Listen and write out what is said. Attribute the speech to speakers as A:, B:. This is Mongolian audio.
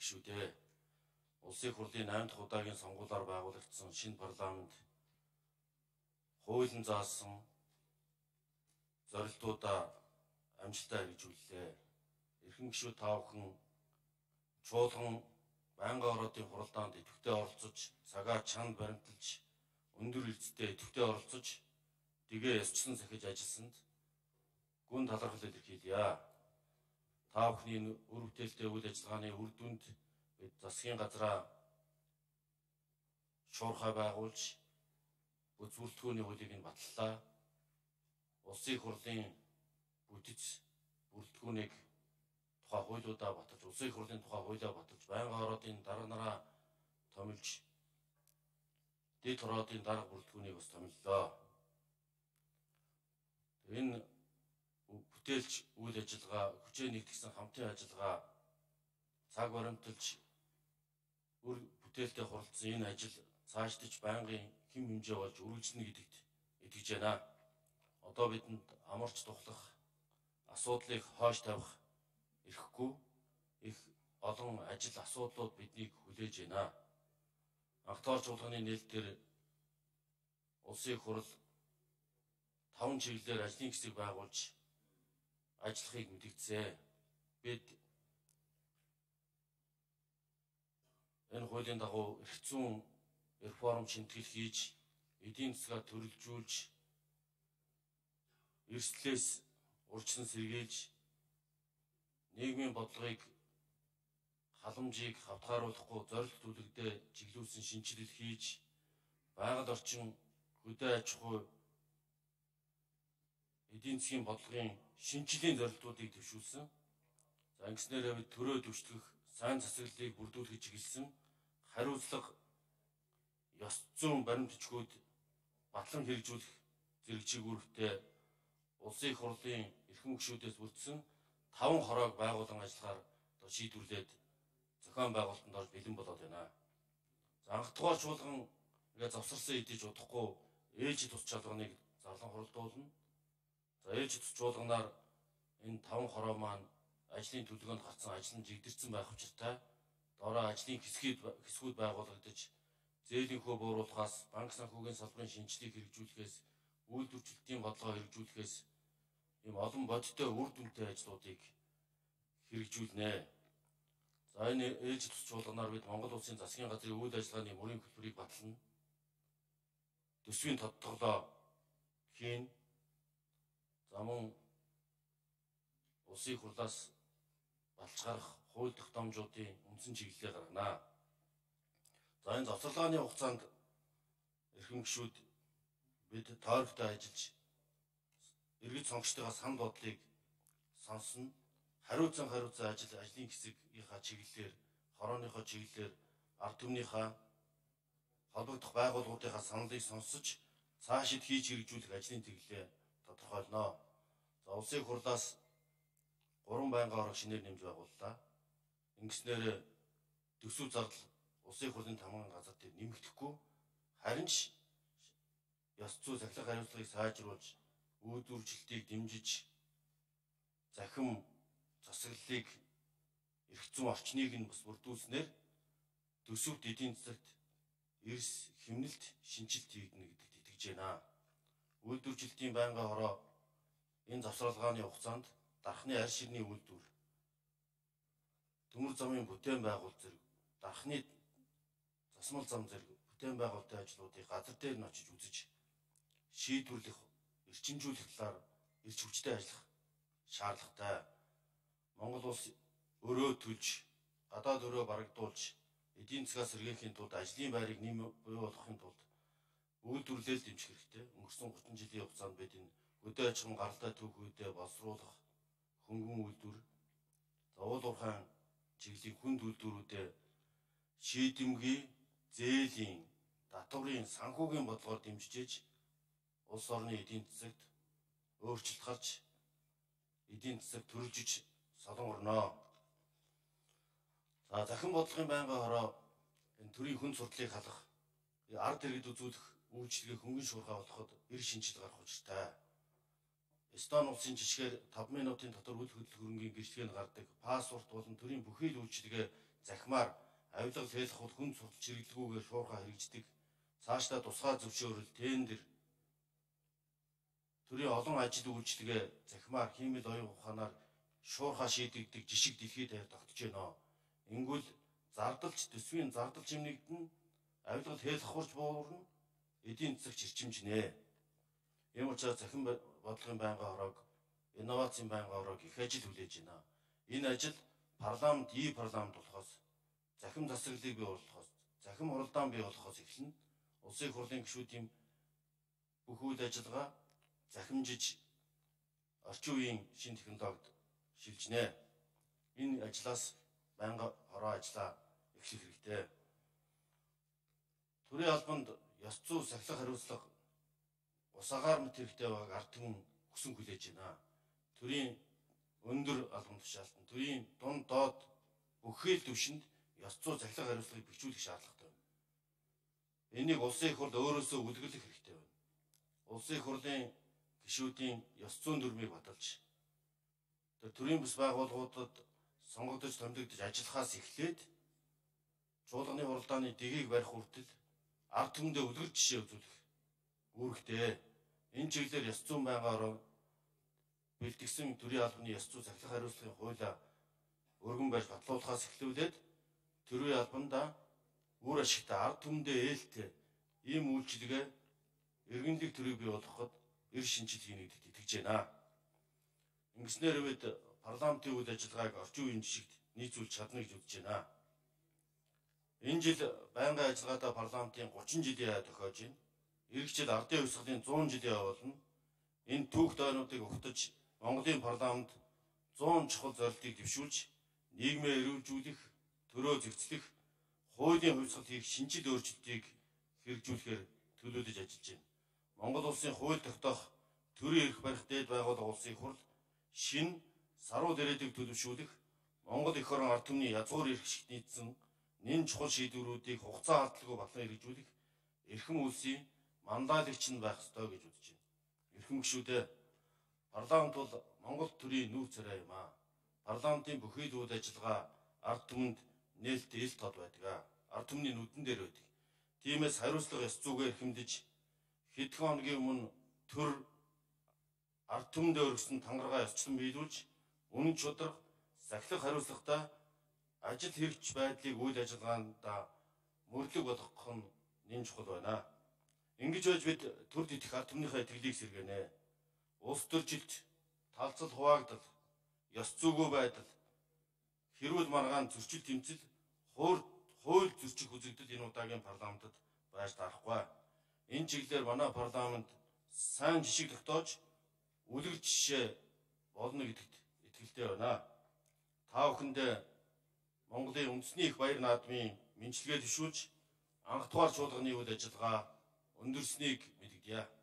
A: шүү дээ. Улсын хурлын 8 дахь удаагийн сонгуулиар байгуулагдсан шинэ парламент хуулийн заасан зорилтуудаа амжилттай хэрэгжүүллээ. Эрхэм гишүүд та бүхэн чуулган байнгын ороодын хуралдаанд идэвхтэй оролцож, цагаа чанд баримталж, өндөр эрдэстэй идэвхтэй оролцож, дэгээ ясчсан сахиж ажилласанд гүн талархал илэрхийлье. Та бүхний үр бүтээлтэй үйл ажиллагааны үр дүнд бид засгийн газраа шуурхай байгуулж, бүс бүрэлдэхүүний хуулийг нь батллаа. Улсын хурлын бүтэц бүрэлдэхүүнийг тухай хуулиудаа баталж, улсын хурлын тухай хуулиа баталж, байнгын ороодын дарга нараа томилж, дэд хороодын дарга бүрэлдэхүүнийг бас томиллоо. Энэ бүтээлч үйл ажиллагаа, хүчээ нэгтгэсэн хамтын ажиллагаа, цаг баримталж, үр бүтээлтэй хуралдсан энэ ажил цаашдаж байнгын хэм хэмжээ болж үргэлжлэнэ гэдэгт итгэж байна. Одоо бидэнд амарч тухлах, асуудлыг хойш тавих эрхгүй их олон ажил асуудлууд биднийг хүлээж байна. Анхдугаар чуулганы нээлтээр улсын хурал 5 чиглэлээр ажлын хэсэг байгуулж ажиллахыг мэдгдсэн. Бид энэ хуулийн дагуу эрх зүйн реформ шинтгэл хийж, эдийн засгаа төрөлжүүлж, эрсдлээс урьдчилан сэргийлж, нийгмийн бодлогыг, халамжийг хавтгааруулахгүй зорилт түлэгдээ чиглүүлсэн шинжилэл хийж, байгаль орчин, хөдөө аж ахуй, эдийн засгийн бодлогын шинжилгээний зорилтуудыг дэвшүүлсэн. За ингэснээр бид төрөө дэвшлэх, сайн засаглалыг бүрдүүлэх чиглэсэн хариуцлага, ёс зүйн баримтчгүүд батлан хэрэгжүүлэх зэрэг чиглэлтэй улсын хурлын эрхэм гишүүдээс бүрдсэн 5 хороог байгуулан ажиллахаар шийдвэрлээд зохион байгуулалтанд орж бэлэн болоод байна. За анхдугаар чуулган ингээд завсарсан идэж удахгүй ээлжид тус чалганыг зарлан хуралдуулна. За ээлжид тус чуулганаар энэ 5 хороо маань ажлын төлөвөнд гарсан ажил нь жигдэрсэн байх учиртай доороо ажлын хэсгүүд байгуулагдаж, зээлийнхөө бууруулахаас, банк санхүүгийн салбарын шинжилгээг хэрэгжүүлэхээс, үйлдвэрчлэлтийн бодлогоо хэрэгжүүлэхээс ийм олон бодиттой үр дүнтэй ажлуудыг хэрэгжүүлнэ. За энэ ээлжид тус чуулганаар бид Монгол Улсын засгийн газрын үйл ажиллагааны мөрийн хөтөлбөрийг батална. Төсвийн тодтоглоо хийн. За мөн улсын хурлаас балж гарах хууль тогтоомжуудын үндсэн чиглэлээ гаргана. За энэ завсарлагын хугацаанд эрхэм гишүүд бид тойрогтой ажиллаж, иргэд сонгогчдоос санд бодлыг сонсно. Хариуцсан ажлын хэсгийнхаа чиглэлээр, хорооныхоо чиглэлээр, ард түмнийхээ холбогдох байгууллагуудынхаа саналыг сонсож, цаашид хийж хэрэгжүүлэх ажлын чиглэлээ тодорхойлно. За улсын хурлаас 3 байнгын орог шинээр нэмж байгууллаа. Ингэснээр төсөв зардал улсын хурлын тамган газар дээр нэмэгдэхгүй, харин ч ёс зүй сахилга хариуцлагыг сайжруулж, үйлдвэрчлэлтийг дэмжиж, захим засаглалыг, эрх зүйн орчныг нь бас бүрдүүлснээр төсөвт эдийн засагт эрс хэмнэлт шинжилт хийгдэнэ гэдэгт итгэж байна. Үйлдвэрчлэлтийн байнгын хороо энэ завсарлагын хугацаанд дархны арь ширний үйлдвэр, төмөр замын бүтээн байгуулалт зэрэг, дархны засмал зам зэрэг бүтээн байгуулалтын ажлуудыг газар дээр нь очиж үзэж, шийдвэрлэх, эрчимжүүлэх талаар эрч хүчтэй ажиллах шаардлагатай. Монгол улс өрөө төлж, гадаад өрөө барагдуулж, эдийн засгаа сэргээхийн тулд, ажлын байрыг нэм бий болгохын тулд үйлдвэрлэл дэмжих хэрэгтэй. Өнгөрсөн 30 жилийн хугацаанд бид энэ хөдөө аж ахуйн гаралтай түүхүүдэд боловсруулах хөнгөн үйлдвэр, уул уурхайн чиглэлийн хүнд үйлдвэрүүдэд шийдэмгий, зээлийн, татврын, санхүүгийн бодлогоор дэмжиж, улс орны эдийн засагт өөрчлөлт гарч, эдийн засаг төрөлжиж солонгорно. За захин бодлогын байнгын хороо энэ төрийн хүн сурдлыг халах, ард иргэд үзүүлэх үйлчлэгийг хөнгөн шуурхай болгоход эр шинжил гарах учиртай. Эстон улсын жишгээр 5 минутын дотор үл хөдлөх хөрөнгийн гэрчлэгэнд гардаг пассворт болон төрийн бүхий л үйлчилгээ захимаар авилга тайлах бол хүн сурталч хэрэглэгүйгээр шуурхаа хэрэгждэг. Цаашдаа тусгай зөвшөөрөл тендер төрийн олон ажил үйлчилгээ захимаар хиймэл оюун ухаанаар шуурхаа шийдэгдэг жишг дэлхийд даяар тогтож байна. Ингүүл зардалч төсвийн зардал чимнэгдэн авилгал хэлэх хурж буурна эдийн засаг чирчимжнэ. Ийм учраас захин бодлогын байнгын хороог, инновацийн байнгын хороог их ажил хүлээж байна. Энэ ажил парламент, парламент болохоос, захим засаглалыг бий болгохоос, захим хуралдаан бий болгохоос эхэлнэ. Улсын их хурлын гишүүдийн бүх үйл ажиллагаа захимжиж орчин үеийн шин технологид шилжнэ. Энэ ажлаас байнгын хороо ажиллаа эхлэх хэрэгтэй. Төрийн албанд ёс зүй сахилах хариуцлага усаагаар мэт хэрэгтэй байгааг ард түмэн хүсэн хүлээж байна. Төрийн өндөр албан тушаалтан, төрийн дунд доод бүхэл түвшинд ёс зүй сахилах хариуцлагыг бэхжүүлэх шаардлагатай байна. Энийг улсын их хурл өөрөөсөө үлгэлэх хэрэгтэй байна. Улсын их хурлын гишүүдийн ёс зүйн дүрмийг баталж, төрийн бас байгууллагуудад сонгогдож томилогдож ажиллахаас эхлээд чуулганы хуралдааны дэгийг барих хүртэл ард түмэндээ үлгэр жишээ үзүүлэх үүрэгтэй. Энэ чиглэлээр ёс зүйн байнгаараа бэлтгэсэн төрийн албаны ёс зүй сахилах хариуцлагын хуулиа өргөн барьж батлуулахаас эхлүүлээд төрийн албандаа үр ашигтай ард түмэндээ ээлтэй ийм үйлчилгээ иргэнлэг төрийг бий болгоход эр шинжил хийнэ гэдэгт итгэж байна. Ингэснээр үед парламентын үйл ажиллагааг орчин үеийн жишгт нийцүүлж чадна гэж үзэж байна. Энэ жил байнгын ажиллагаадаа парламентын 30 жилийн тохиож байна. Ирэх жил ардын хувьсгалын 100 жилийн болно. Энэ түүх дайнуудыг ухтаж Монголын парламент 100 чухал зорилтыг дэвшүүлж нийгмээ эрүүжүүлэх, төрөө зэгцлэх, хуулийн хувьсгал хийх шинжил өөрчлөлтийг хэрэгжүүлэхээр төлөвлөж ажиллаж байна. Монгол улсын хууль тогтоох төрийн эрх барих дээд байгууллага улсын их хурл шин саруу дэрээдийг төлөвшүүлэх, Монгол эх орон ард түмний язгуур эрх шиг нийцсэн нэн чухал шийдвэрүүдийг хугацаа хадгалгүй батлан хэрэгжүүлэх эрхэм үлсийн манлайлагч нь байх ёстой гэж үзэж байна. Эрхэм гишүүдээ, парламент бол Монгол төрийн нүүр царай юм аа. Парламентын бүхий л үйл ажиллагаа ард түмэнд нээлттэй ил тод байдаг. Ард түмний нүдэн дээр байдаг. Тиймээс хариуцлага ёс зүйгээр хэмдэж хэдхэн хоногийн өмнө төр ард түмэндээ өргөсөн тангараа ёсчлон биелүүлж үнэн чудраг сахилах хариуцлагатай ажил хэрэгж байдлыг үйл ажиллагаанд мөрлөг болгох нь нэн чухал байна. Ингэж байж бид төр идэх ард түмнийхээ итгэлийг сэргэнэ. Улс төржилт, талцал хуваагдал, ёс зүйгүй байдал, хэрүүл маргаан зөрчил тэмцэл, хууль зөрчих үзэгдэл энэ удаагийн парламентод байж тарахгүй. Энэ чиглэлээр манай парламент сайн жишг тогтоож үлгэр жишээ болно гэдэгт итгэлтэй байна. Та бүхэндээ Монголын үндэсний их баяр наадмын мэдлэгээ төшүүлж анх дугаар чуулганы үйл ажиллагаа өндөрснийг мэдгэнэ.